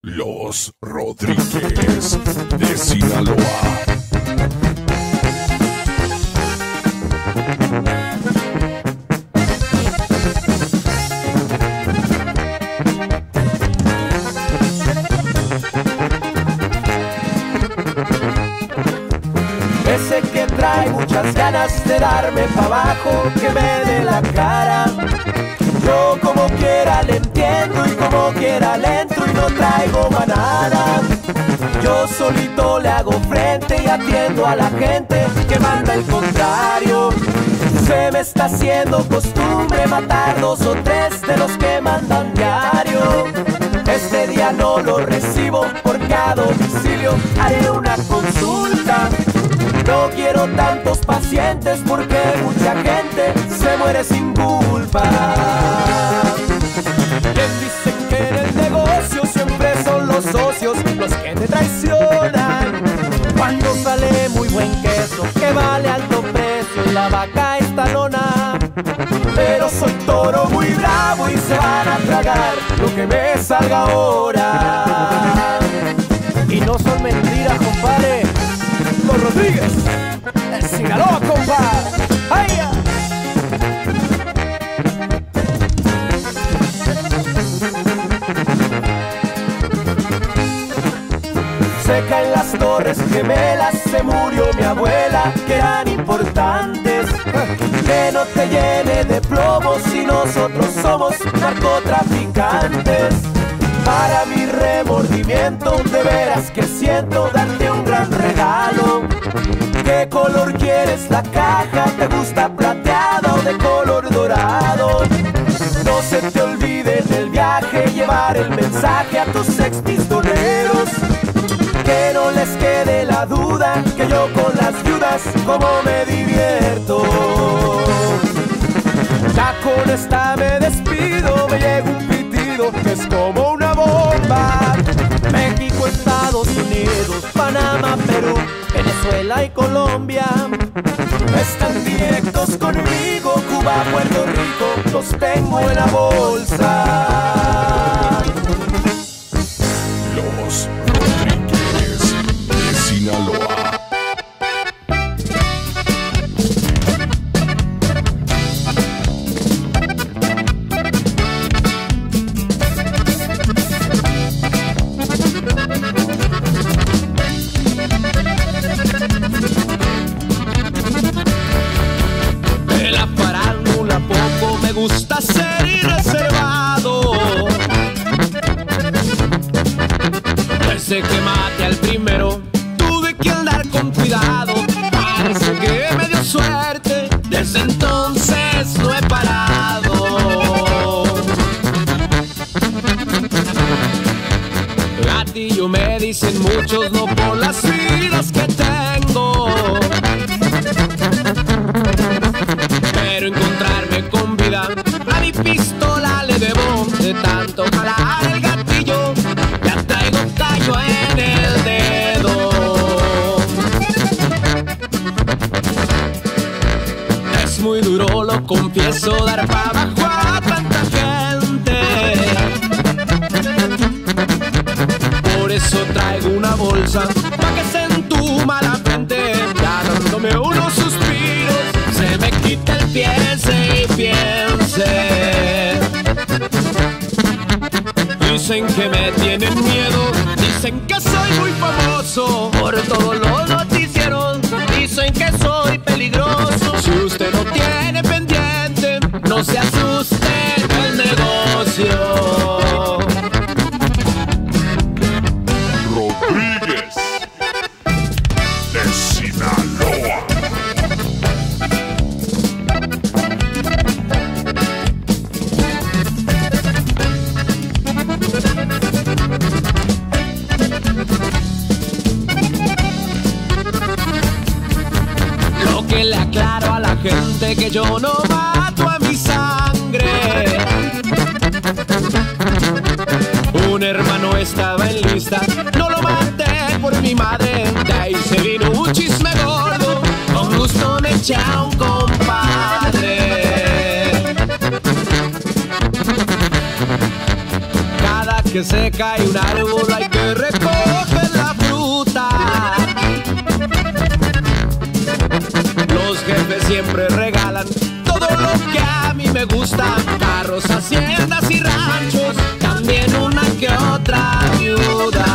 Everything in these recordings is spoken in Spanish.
Los Rodríguez de Sinaloa. Ese que trae muchas ganas de darme pa' abajo, que me dé la cara. Yo como quiera le entiendo y como quiera le entro y no traigo manada. Yo solito le hago frente y atiendo a la gente que manda el contrario. Se me está haciendo costumbre matar dos o tres de los que mandan diario. Este día no lo recibo porque a domicilio haré una consulta. No quiero tantos pacientes porque mucha gente se muere sin culpa. Bien dicen que en el negocio siempre son los socios los que te traicionan. Cuando sale muy buen queso que vale alto precio y la vaca está lona. Pero soy toro muy bravo y se van a tragar lo que me salga ahora. Y no son mentiras, compadre. Los Rodríguez de Sinaloa, compa. ¡Ay, ya! Se caen las torres gemelas, se murió mi abuela, que eran importantes. Que no te llene de plomo si nosotros somos narcotraficantes. Para mi remordimiento, de veras que siento darte un gran regalo. ¿Qué color quieres la caja? ¿Te gusta plateada o de color dorado? No se te olvide en el viaje llevar el mensaje a tus expistoleros. Que no les quede la duda que yo con las viudas como me divierto. Ya con esta me despido, me llega un pitido que es como una bomba. México, Estados Unidos, Panamá, Perú, Venezuela y Colombia están directos conmigo. Cuba, Puerto Rico, los tengo en la bolsa. Los Rodríguez de Sinaloa. De la farándula poco me gusta ser irreservado. Desde que maté al primero tuve que andar con cuidado. Parece que me dio suerte, desde entonces no he parado. Gatillo me dicen muchos, no por las vidas que tengo, pero encontrarme con vida a mi pistola le debo. De tanto jalar el gatillo ya traigo callo en el dedo. Es muy duro, lo confieso, dar pa' abajo a tanta gente. Por eso traigo una bolsa pa' que se entuma la frente. Ya dándome unos suspiros se me quita el piense y piense. Dicen que me tienen miedo, dicen que soy muy famoso por todos los noticieros, dicen que soy peligroso. Si usted no tiene pendiente, no se asuste del negocio. Rodríguez de Sinaloa. Lo que le aclaro a la gente, que yo no mato a mi sangre. Un hermano estaba en lista, no lo maté por mi madre. De ahí se vino un chisme gordo, con gusto me echa un compadre. que se cae un árbol hay que recoger la fruta. Los jefes siempre regalan todo lo que a mí me gusta: carros, haciendas y ranchos, también una que otra ayuda.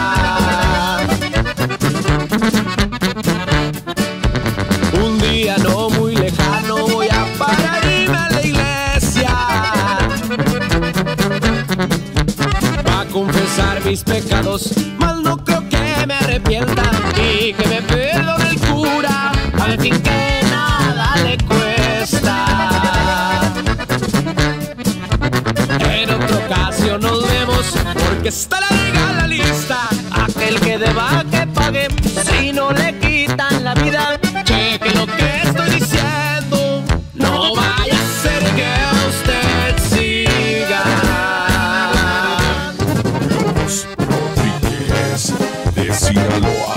Un día no muy lejano voy a pararme a la iglesia a confesar mis pecados, mas no creo que me arrepienta y que me perdone el cura, al fin que nada le cuesta. En otra ocasión nos vemos, porque está larga la lista. Aquel que deba que pague, si no le quitan la vida. Cheque lo que estoy diciendo, no vaya a ser que usted siga. Los Rodríguez de Sinaloa.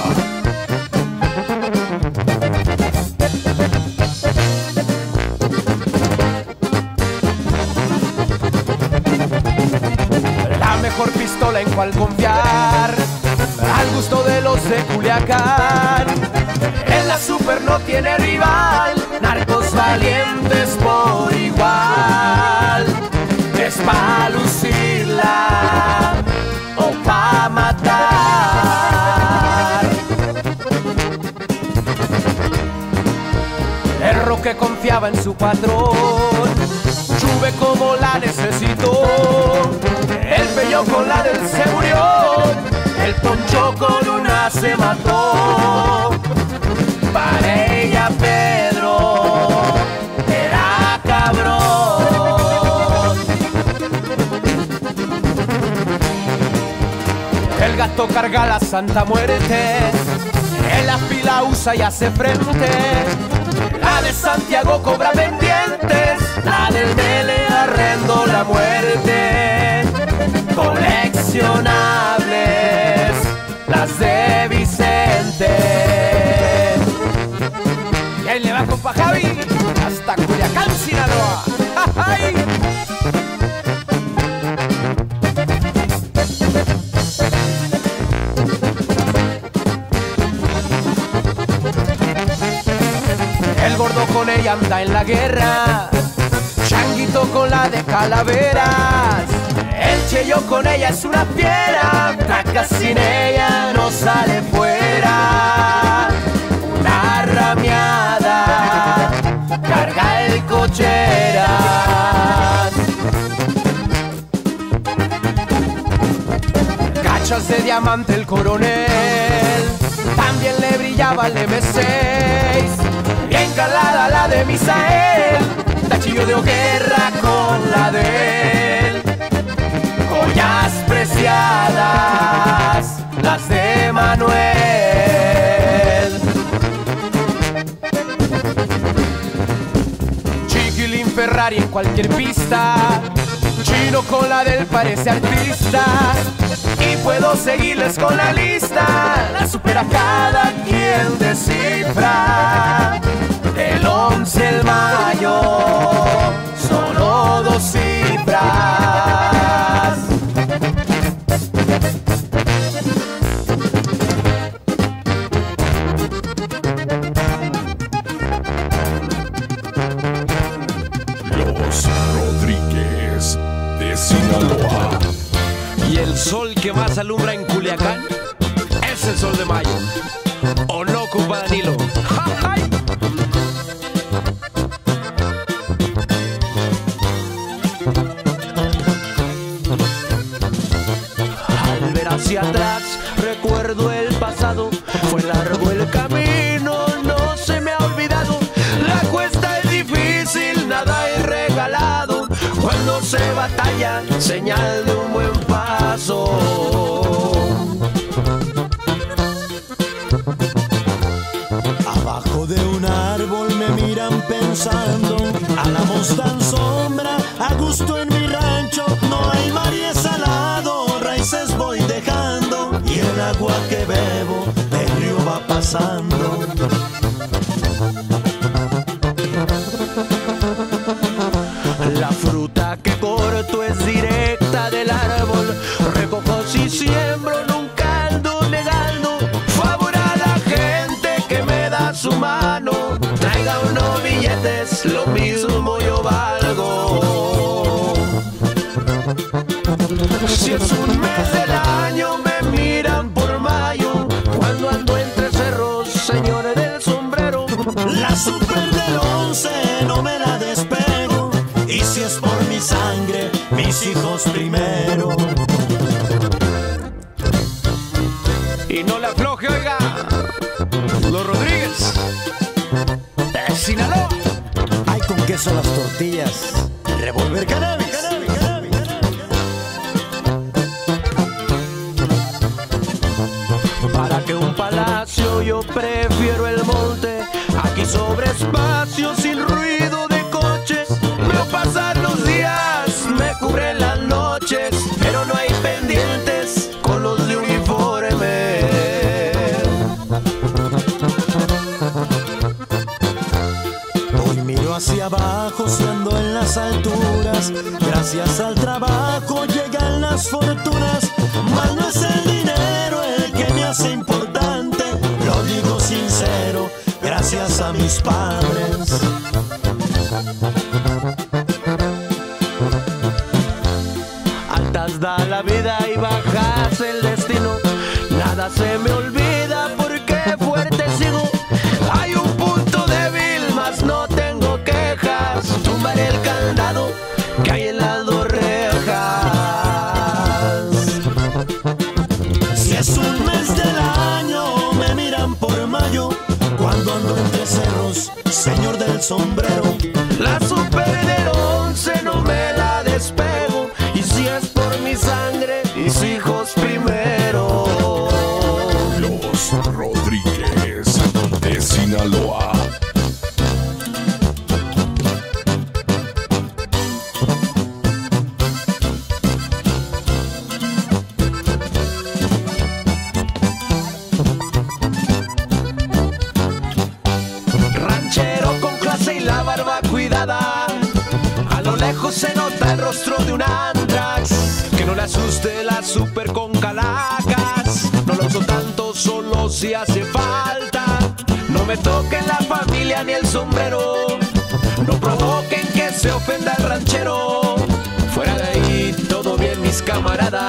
La mejor pistola en cual confiar, al gusto de los de Culiacán. En la super no tiene rival, narcos valientes por igual. Es pa' lucirla o pa' matar. El Roque confiaba en su patrón, Chuve como la necesitó. El Pello con la del se murió, el Poncho con una se mató. Para ella Pedro era cabrón. El Gato carga la Santa Muerte, en la fila usa y hace frente. La de Santiago cobra pendientes, la del Mele arrendo la muerte. Coleccionables las de Vicente. Y ahí le va, compa Javi, hasta Culiacán, Sinaloa. ¡Ay! El Gordo con ella anda en la guerra, Changuito con la de Calaveras. El Cheyo con ella es una fiera, Traca sin ella no sale fuera. Una rameada carga el cocheras. Cachas de diamante el Coronel, también le brillaba el M6. Bien calada la de Misael, tachillo de guerra con la de él. Joyas preciadas las de Manuel. Chiquilín Ferrari en cualquier pista, Chino con la del parece artista. Y puedo seguirles con la lista, la supera cada quien descifra. Del 11 de mayo, solo 2 cifras. Los Rodríguez de Sinaloa. Y el sol que más alumbra en Culiacán es el sol de mayo. ¿O no, compa Danilo? ¡Ay! Al ver hacia atrás recuerdo el pasado, fue largo el camino, no se me ha olvidado. La cuesta es difícil, nada es regalado. Cuando se batalla, señal de un buen paso. Abajo de un árbol me miran pensando, álamos dan sombra, a gusto en mi rancho. No hay mar y es salado, raíces voy dejando, y el agua que bebo del río va pasando. La fruta que corto es directa del árbol, recojo Si es un mes del año me miran por mayo, cuando ando entre cerros, señores del sombrero. La super del 11 no me la despego, y si es por mi sangre, mis hijos primero. Y no la afloje, oiga, los Rodríguez de Sinaloa. Ay, con queso las tortillas, Revolver Cannabis. Para que un palacio yo prefiero el monte, aquí sobre espacio sin ruido de coches. Veo pasar los días, me cubren las noches, pero no hay pendientes con los de uniforme. Hoy miro hacia abajo, si ando en las alturas. Gracias al trabajo llegan las fortunas, mas no es el dinero el que me hace importante. Lo digo sincero, gracias a mis padres. Altas da la vida y bajas el destino, nada se me olvida porque fuerte sigo. Hay un punto débil, mas no tengo quejas. Tumbaré el candado que hay en las dos rejas. Si es un mes del año me miran por mayo, cuando ando entre cerros, señor del sombrero. La super del 11 no me la despego, y si es por mi sangre, mis hijos primero. Los Rodríguez de Sinaloa. Ranchero con clase y la barba cuidada, a lo lejos se nota el rostro de un antrax. Que no le asuste la super con calacas, no lo uso tanto, solo si hace falta. No me toquen la familia ni el sombrero, no provoquen que se ofenda el ranchero. Fuera de ahí, todo bien mis camaradas.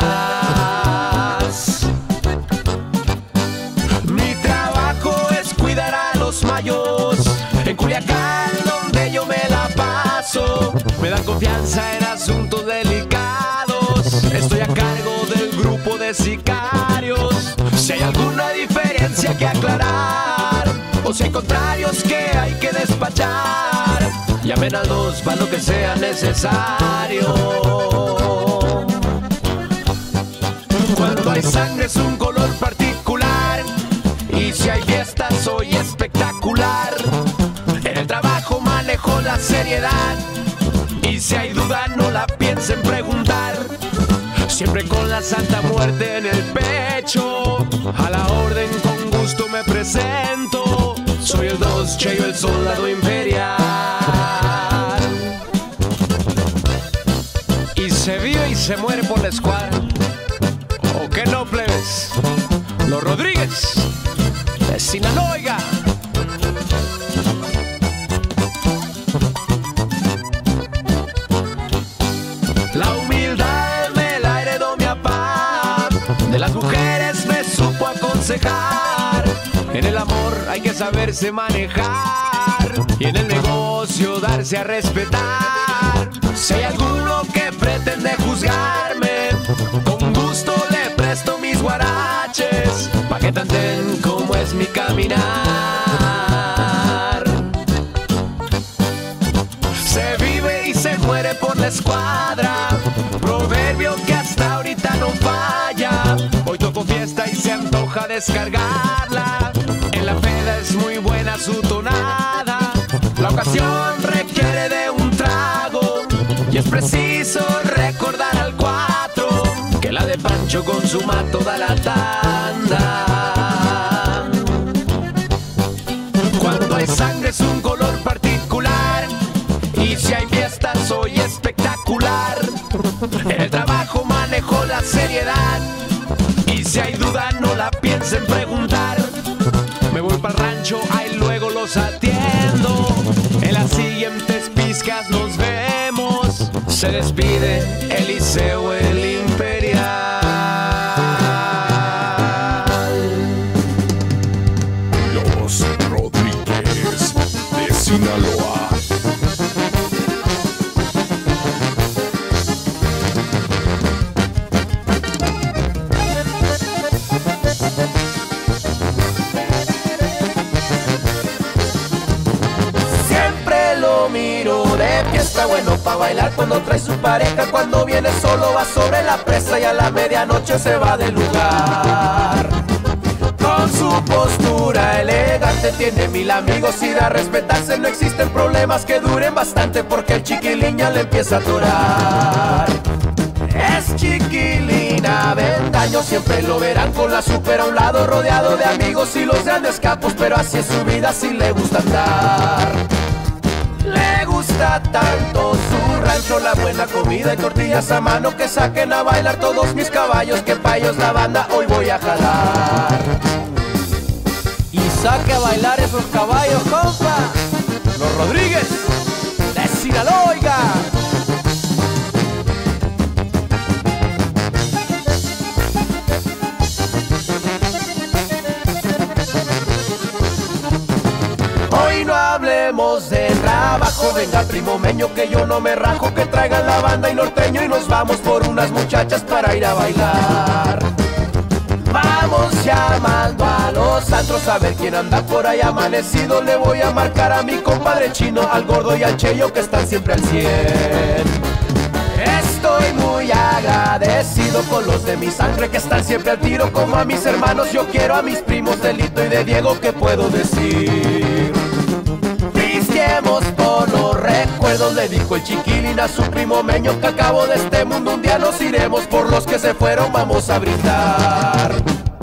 Mi trabajo es cuidar a los mayos, en Culiacán donde yo me la paso. Me dan confianza en asuntos delicados, estoy a cargo del grupo de sicarios. Si hay alguna diferencia que aclarar, o si hay contrarios que hay que despachar, llamen al 2 para lo que sea necesario. Cuando hay sangre es un color particular, y si hay fiesta soy espectacular. En el trabajo manejo la seriedad, y si hay duda no la piensen preguntar. Siempre con la Santa Muerte en el pecho, a la orden con gusto me presento. Soy el 2 Cheyo, el soldado imperial. Y se vive y se muere por la escuadra. ¿O qué no, plebes? Los Rodríguez de Sinaloa, oiga. La humildad me la heredó mi papá, de las mujeres me supo aconsejar. En el amor hay que saberse manejar, y en el negocio darse a respetar. Si hay alguno que pretende juzgarme, con gusto le presto mis guaraches, pa' que tanten cómo es mi caminar. Se vive y se muere por la escuadra, proverbio que hasta ahorita no falla. Hoy toco fiesta y se antoja descargarla, en la peda es muy buena su tonada. La ocasión requiere de un trago, y es preciso recordar al 4 que la de Pancho consuma toda la tanda. Cuando hay sangre es un color particular, y si hay fiesta soy espectacular. En el trabajo manejo la seriedad, y si hay duda no la piensen preguntar. Me voy para el rancho, ahí luego los atiendo. En las siguientes pizcas nos vemos. Se despide Eliseo el Imperial. está bueno pa' bailar cuando trae su pareja. Cuando viene solo va sobre la presa y a la medianoche se va del lugar. Con su postura elegante tiene 1000 amigos y da a respetarse. No existen problemas que duren bastante porque el chiquilín ya le empieza a atorar. Es chiquilina, Avendaño, siempre lo verán con la super a un lado, rodeado de amigos y los grandes capos, pero así es su vida, así le gusta andar. Le gusta tanto su rancho, la buena comida y tortillas a mano, que saquen a bailar todos mis caballos, que pa' ellos la banda hoy voy a jalar. Y saque a bailar esos caballos, compa, Los Rodríguez de Sinaloa, oiga. Hoy no hablemos de trabajo, venga primo meño que yo no me rajo, que traigan la banda y norteño y nos vamos por unas muchachas para ir a bailar. Vamos llamando a los antros a ver quién anda por ahí amanecido. Le voy a marcar a mi compadre Chino, al Gordo y al Cheyo que están siempre al 100. Estoy muy agradecido con los de mi sangre que están siempre al tiro. Como a mis hermanos yo quiero a mis primos de Lito y de Diego, ¿qué puedo decir? Pisteemos por los recuerdos, le dijo el chiquilín a su primo meño, que al cabo de este mundo un día nos iremos. Por los que se fueron vamos a brindar.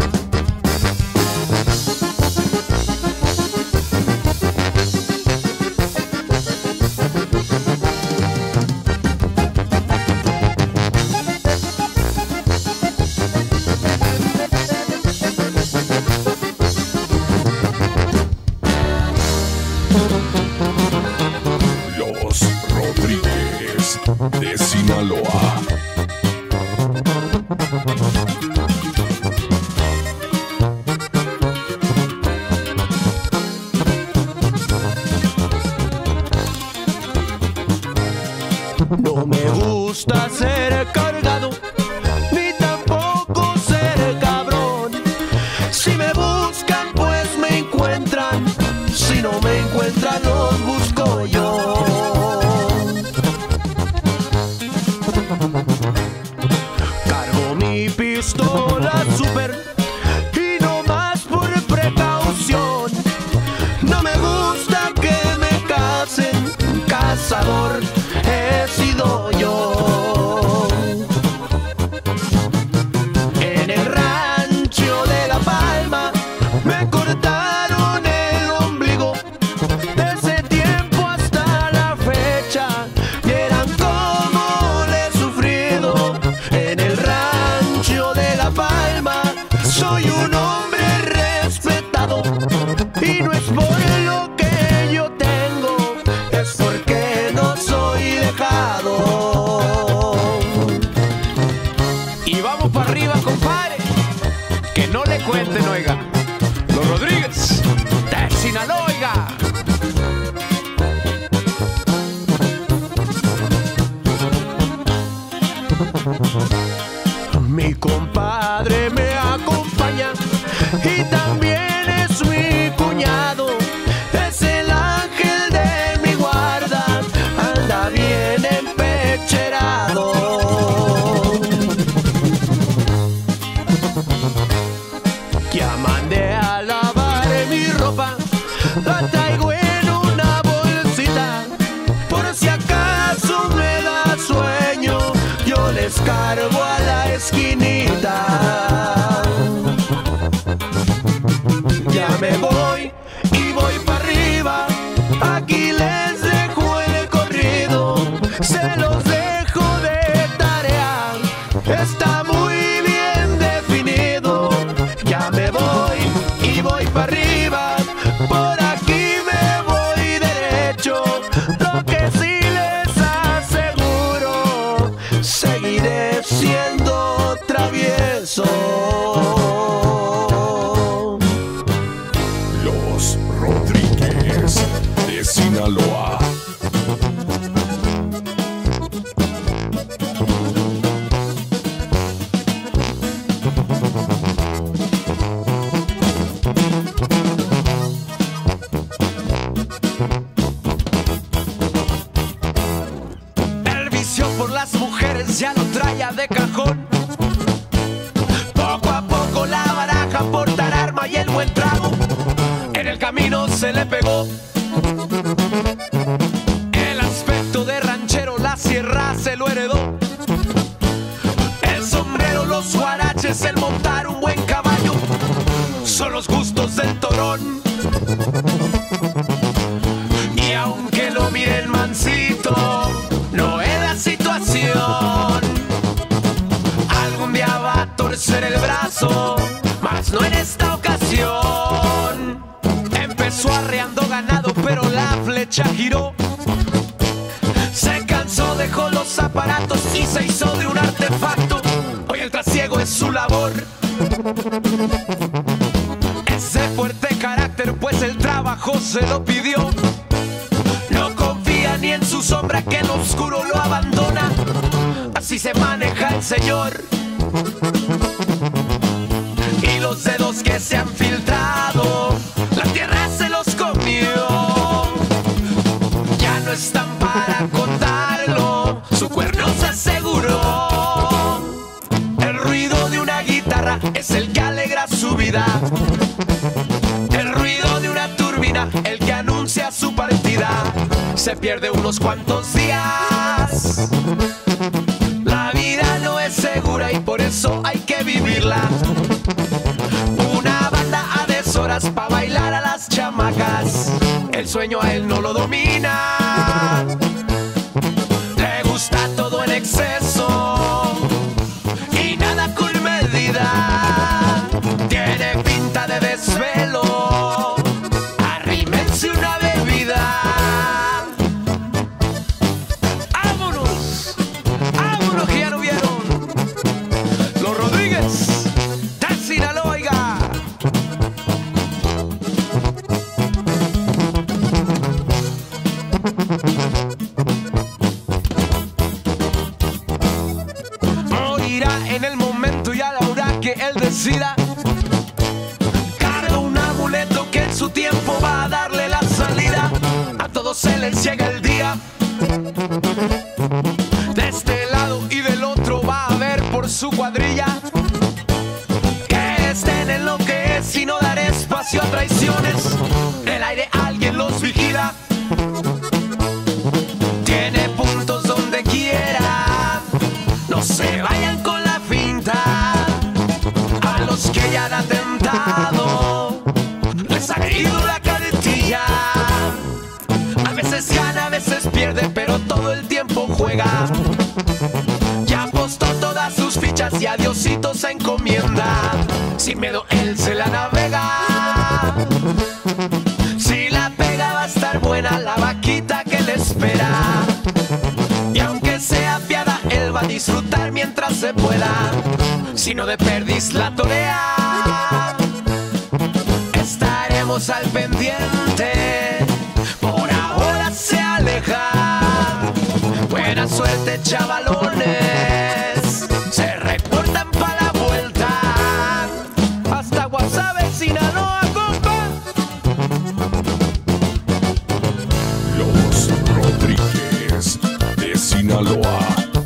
Los Rodríguez de Sinaloa. No me gusta ser cargado, ni tampoco ser cabrón. Si me buscan, pues me encuentran. Si no me encuentran, los busco yo. Cargo mi pistola super y no más por precaución. No me gusta que me casen, cazador he sido yo. En el rancho de La Palma me cortaron el ombligo. Desde tiempo hasta la fecha vieran cómo le he sufrido. En el rancho de La Palma soy un hombre respetado, y no es por lo que yo tengo, es porque no soy dejado. y vamos para arriba, compadre, que no le cuenten, oiga. Los Rodríguez de Sinaloa, oiga. Mi compadre me acompaña y también es mi cuñado. Es el ángel de mi guarda, anda bien empecherado. Ya mandé a lavar mi ropa, la traigo en una bolsita. Por si acaso me da sueño, yo les cargo a la esquinita. Ya me voy y voy para arriba, aquí les dejo el corrido, se los dejo de tarea, está muy bien definido. Ya me voy y voy para arriba, por aquí me voy derecho. Lo que sí les aseguro, seguiré siendo travieso. Los Rodríguez de Sinaloa. buen trago, en el camino se le pegó. El aspecto de ranchero, la sierra se lo heredó. El sombrero, los guaraches, el montar un buen caballo, son los gustos del torón. Y aunque lo miren mansito, no es la situación. Algún día va a torcer el brazo, mas no en esta ocasión. Empezó arreando ganado, pero la flecha giró. Se cansó, dejó los aparatos y se hizo de un artefacto. Hoy el trasiego es su labor. Es de fuerte carácter, pues el trabajo se lo pidió. No confía ni en su sombra, que en lo oscuro lo abandona. Así se maneja el señor. Y los dedos que se han filtrado, la tierra se los comió. Ya no están para contarlo, su cuerno se aseguró. El ruido de una guitarra es el que alegra su vida. El ruido de una turbina, el que anuncia su partida. Se pierde unos cuantos días. La vida no es segura y por eso hay que vivirla. Una banda a deshoras pa' bailar a las chamacas. El sueño a él no lo domina. Le gusta todo en exceso y nada con medida. Tiene pinta de desvelo. Arrímense una bebida. ¡Vámonos! ¡Vámonos que ya no vieron! Los Rodríguez de Sinaloa, oiga. Morirá en el momento y a la hora que él decida. Carga un amuleto que en su tiempo va a darle la salida. A todos se les llega el día. De este lado y del otro va a ver por su cuadrilla. Que estén en lo que es y no dar espacio a traiciones. El aire alguien los vigila. Tiene puntos donde quiera. No se vayan con la finta. A los que ya han atentado les ha caído la cartilla. A veces gana, a veces pierde, pero todo el tiempo juega. Ya apostó todas sus fichas y a Diosito se encomienda. Sin miedo él se la navega. Si la pega va a estar buena la vaquita que le espera. Y aunque sea fiada, él va a disfrutar mientras se pueda. Si no de perdiz la torea, estaremos al pendiente. Por ahora se aleja. Buena suerte, chavalones. Se reportan pa' la vuelta. Hasta Guasave, Sinaloa, compa. Los Rodríguez de Sinaloa.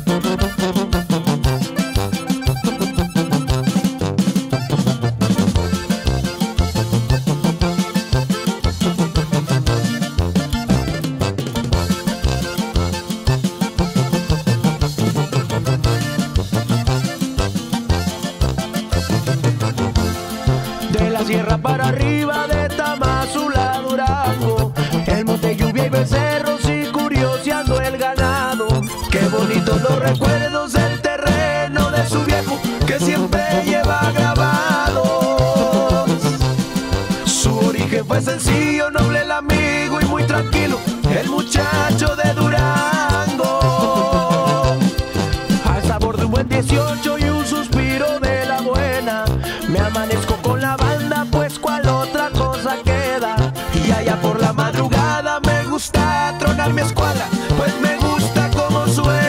De la sierra para arriba, de Tamazula a Durango, el monte lluvia y becerros y curioseando el ganado. Qué bonitos los recuerdos del terreno de su viejo, que siempre lleva grabados. Su origen fue sencillo, noble el amigo y muy tranquilo, el muchacho de Durango. Al sabor de un buen 18 y un suspiro de la buena, me amanezco con la banda, pues cuál otra cosa queda. Y allá por la madrugada me gusta tronar mi escuadra, pues me gusta cómo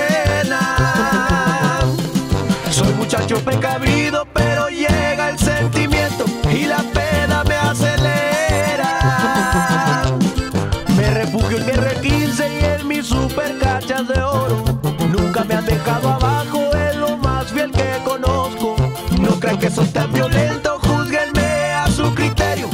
suena. Soy muchacho precavido, pero llega el sentimiento y la pena me acelera. Me refugio en mi R15 y en mis super cachas de oro. Nunca me han dejado abajo, es lo más fiel que conozco. No crean que soy tan violento, júzguenme a su criterio.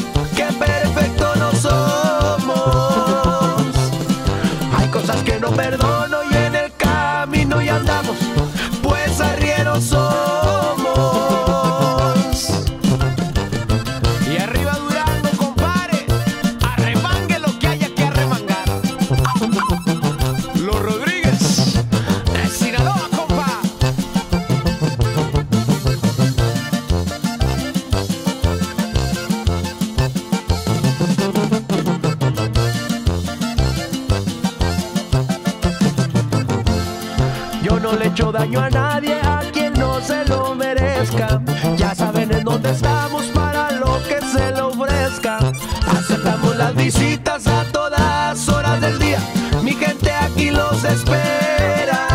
hecho daño a nadie, a quien no se lo merezca. Ya saben en dónde estamos para lo que se le ofrezca. Aceptamos las visitas a todas horas del día. Mi gente aquí los espera.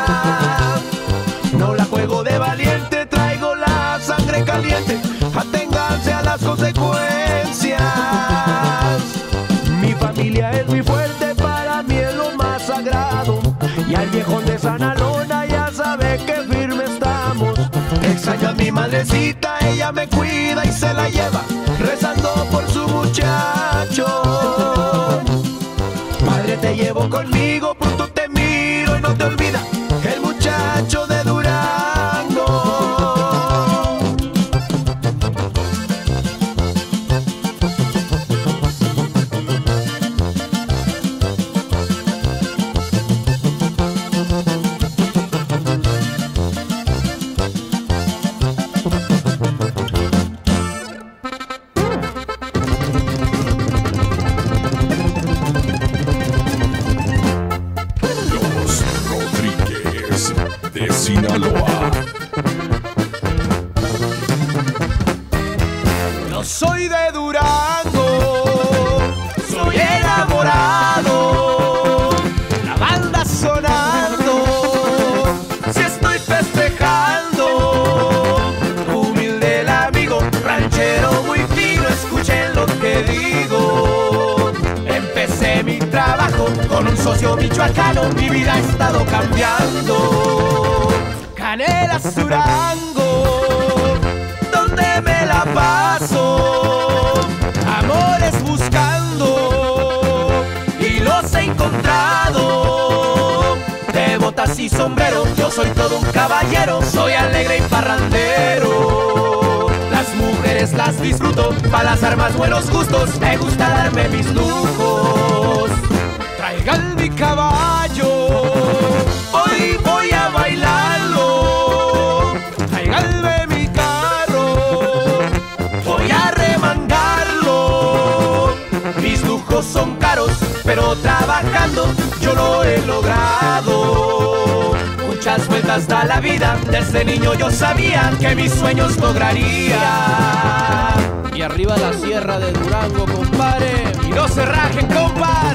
No la juego de valiente, traigo la sangre caliente. Aténganse a las consecuencias. Mi familia es muy fuerte, para mí es lo más sagrado. Y al viejón de Sanalona ya sabe que firme estamos. Extraño a mi madrecita, ella me cuida y se la lleva, rezando por su muchacho. Madre, te llevo conmigo, pronto te miro y no te olvida el muchacho de Durango. De Sinaloa. Yo soy de Durango, soy enamorado, la banda sonando, si estoy festejando. Humilde el amigo, ranchero muy fino, escuchen lo que digo. Empecé mi trabajo con un socio michoacano, mi vida ha estado cambiando. Canelas, Durango, donde me la paso, amores buscando y los he encontrado. De botas y sombrero, yo soy todo un caballero, soy alegre y parrandero. Las mujeres las disfruto, para las armas buenos gustos, me gusta darme mis lujos. Traigan mi caballo, hoy voy a bailarlo. Traiganme mi carro, voy a remangarlo. Mis lujos son caros, pero trabajando yo lo he logrado. Muchas vueltas da la vida, desde niño yo sabía que mis sueños lograría. Y arriba la sierra de Durango, compadre, y no se rajen, compas.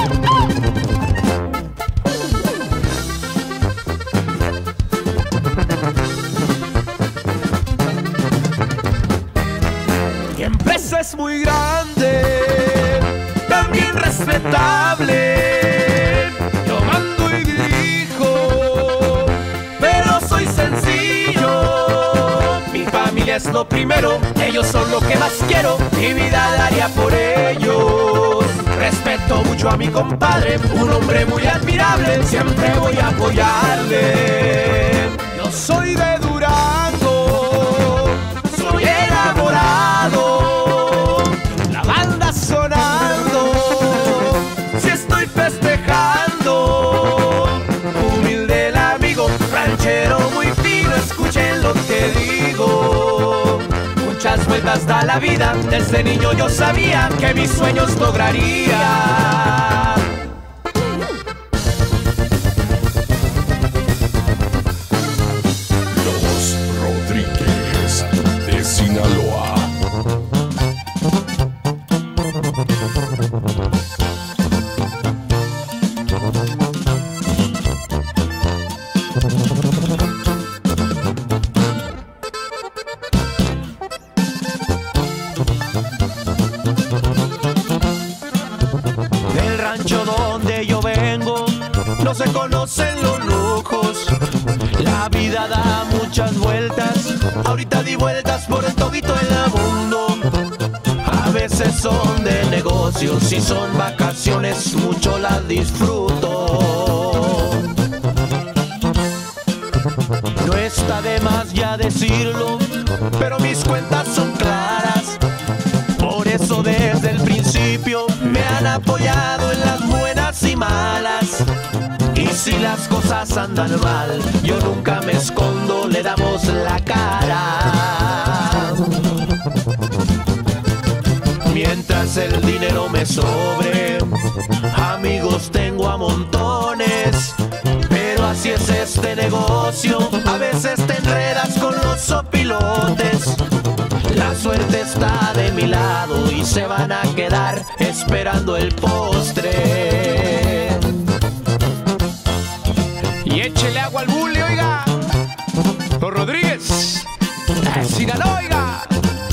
Mi empresa es muy grande, también respetable. Yo mando y dirijo, pero soy sencillo. Mi familia es lo primero, ellos son lo que más quiero. Mi vida daría por ellos. Respeto mucho a mi compadre, un hombre muy admirable, siempre voy a apoyarle. Yo soy de Durango, soy enamorado, la banda sonando, si estoy festejando. Humilde el amigo, ranchero muy fino, escuchen lo que digo. Muchas vueltas da la vida, desde niño yo sabía que mis sueños lograría. Los Rodríguez de Sinaloa. Del rancho donde yo vengo no se conocen los lujos. La vida da muchas vueltas, ahorita di vueltas por el todito el mundo. A veces son de negocios y son vacaciones, mucho las disfruto. No está de más ya decirlo, pero mis cuentas son claras. Por eso desde el principio me han apoyado en las buenas y malas. Y si las cosas andan mal, yo nunca me escondo, le damos la cara. Mientras el dinero me sobre, amigos tengo a montones, pero así es el este negocio a veces te enredas con los sopilotes. La suerte está de mi lado y se van a quedar esperando el postre. Y échele agua al bully, oiga. Los Rodríguez, Sinaloa, oiga.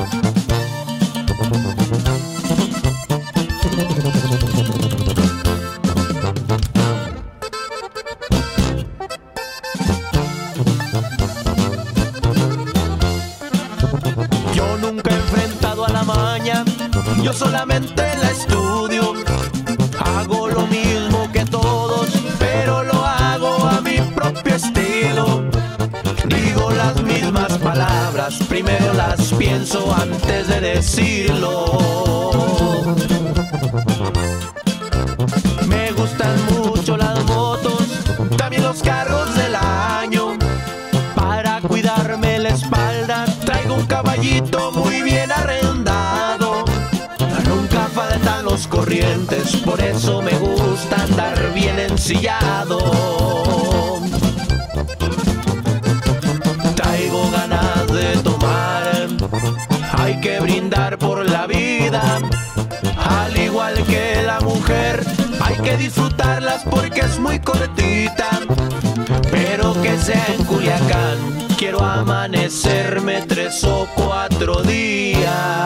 Yo nunca he enfrentado a la maña, yo solamente la estudio. Hago lo mismo que todos, pero lo hago a mi propio estilo. Digo las mismas palabras, primero las pienso antes de decirlo. Me gustan mucho las motos, también los carros del año. Para cuidarme la espalda traigo un caballito muy bien arrendado. Nunca faltan los corrientes, por eso me gusta andar bien ensillado. Traigo ganas de tomar, hay que brindar por la vida. Al igual que la mujer, hay que disfrutarlas porque es muy cortita. Pero que sea en Culiacán, quiero amanecerme 3 o 4 días.